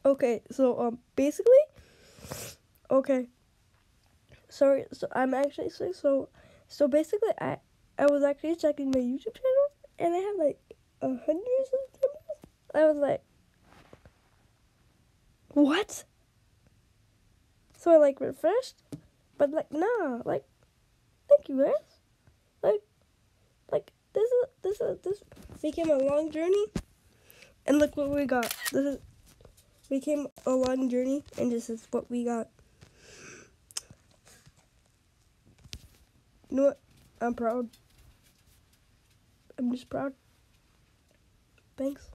Okay, so basically, okay. Sorry, so I'm actually sick. So basically, I was actually checking my YouTube channel, and I had like 100 subscribers. I was like, what? So I like refreshed, but like nah, like thank you guys. Like this became a long journey, and look what we got. This became a long journey, and this is what we got. You know what? I'm proud. I'm just proud. Thanks.